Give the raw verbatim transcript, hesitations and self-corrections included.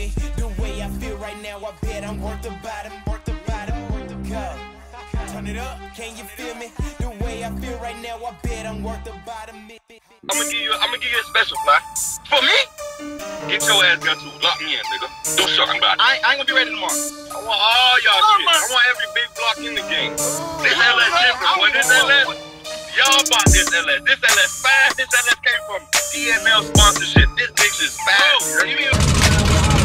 me? The way I feel right now, I bet I'm worth the bottom, worth the bottom, worth the go. Turn it up, can you feel me? The way I feel right now, I bet I'm worth the bottom. I'm gonna give you, I'm gonna give you a special fly. For me? Get your ass got to lock me in, nigga. Do something about it. I, I ain't gonna be ready tomorrow. I want all y'all oh, shit. My... I want every big block in the game. This L S different, boy. This L S. Y'all bought this L S. This L S fine. This L S came from D M L sponsorship. This bitch is fine.